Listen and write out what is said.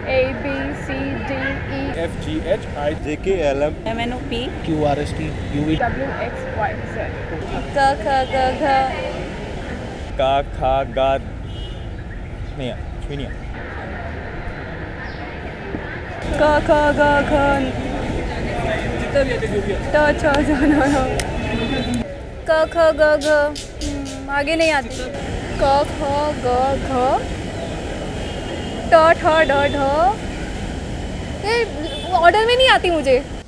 ABCDEFGHIJKLM MNOP QRSTUV WXYZ क ख ग घ का खा गा नहीं छुई नहीं क ख ग घ ट छ ज न क ख ग घ आगे नहीं आती क ख ग घ ट ठ ड ढ ये ऑर्डर में नहीं आती मुझे।